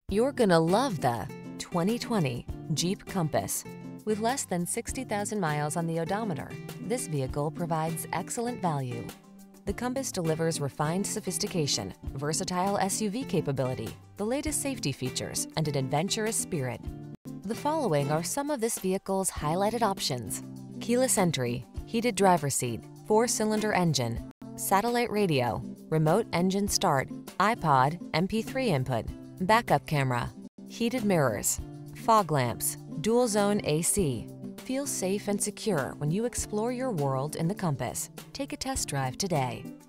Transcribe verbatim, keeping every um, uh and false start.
You're gonna love the twenty twenty Jeep Compass. With less than sixty thousand miles on the odometer, this vehicle provides excellent value. The Compass delivers refined sophistication, versatile S U V capability, the latest safety features, and an adventurous spirit. The following are some of this vehicle's highlighted options: keyless entry, heated driver's seat, four-cylinder engine, satellite radio, remote engine start, iPod, M P three input, backup camera, heated mirrors, fog lamps, dual zone A C. Feel safe and secure when you explore your world in the Compass. Take a test drive today.